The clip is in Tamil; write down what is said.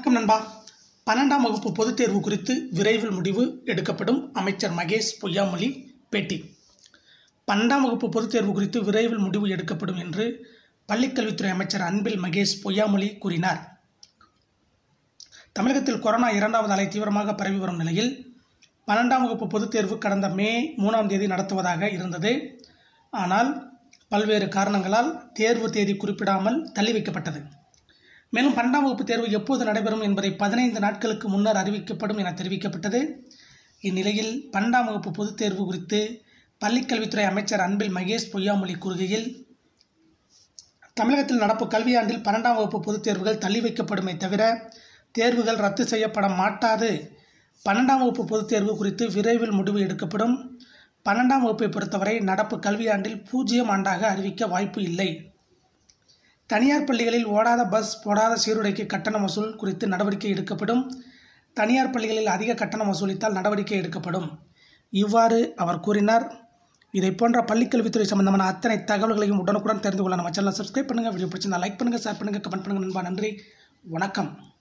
நண்பா, 12ஆம் வகுப்பு பொதுத் தேர்வு குறித்து விரைவில் முடிவு எடுக்கப்படும். அமைச்சர் மகேஷ் பொய்யாமொழி பேட்டி. 12ஆம் வகுப்பு பொதுத் தேர்வு குறித்து விரைவில் முடிவு எடுக்கப்படும் என்று பள்ளிக்கல்வித்துறை அமைச்சர் அன்பில் மகேஷ் பொய்யாமொழி கூறினார். தமிழகத்தில் கொரோனா 2வது அலை தீவிரமாக பரவி வரும் நிலையில் 12ஆம் வகுப்பு பொதுத் தேர்வு கடந்த மே 3ஆம் தேதி நடத்துவதாக இருந்தது. ஆனால் பல்வேறு காரணங்களால் தேர்வு தேதி குறிப்பிடாமல் தள்ளி வைக்கப்பட்டது. மேலும் 12ஆம் வகுப்பு தேர்வு எப்போது நடைபெறும் என்பதை 15 நாட்களுக்கு முன்னர் அறிவிக்கப்படும் என தெரிவிக்கப்பட்டது. இந்நிலையில் 12ஆம் வகுப்பு பொதுத் தேர்வு குறித்து பள்ளிக்கல்வித்துறை அமைச்சர் அன்பில் மகேஷ் பொய்யாமொழி கூறுகையில், தமிழகத்தில் நடப்பு கல்வியாண்டில் 12ஆம் வகுப்பு பொதுத் தேர்வுகள் தள்ளி வைக்கப்படுமே தவிர தேர்வுகள் ரத்து செய்யப்பட மாட்டாது. 12ஆம் வகுப்பு பொதுத் தேர்வு குறித்து விரைவில் முடிவு எடுக்கப்படும். 12ஆம் வகுப்பை பொறுத்தவரை நடப்பு கல்வியாண்டில் 0 ஆண்டாக அறிவிக்க வாய்ப்பு இல்லை. தனியார் பள்ளிகளில் ஓடாத பஸ், போடாத சீருடைக்கு கட்டணம் வசூல் குறித்து நடவடிக்கை எடுக்கப்படும். தனியார் பள்ளிகளில் அதிக கட்டணம் வசூலித்தால் நடவடிக்கை எடுக்கப்படும். இவ்வாறு அவர் கூறினார். இதை போன்ற பள்ளிக்கல்வித்துறை சம்பந்தமான அத்தனை தகவல்களையும் உடனுக்குடன் தெரிந்து கொள்ள நம்ம சேனலை சப்ஸ்கிரைப் பண்ணுங்கள். வீடியோ பிடிச்சிருந்தா லைக் பண்ணுங்கள், ஷேர் பண்ணுங்கள், கமெண்ட் பண்ணுங்கள் நண்பா. நன்றி, வணக்கம்.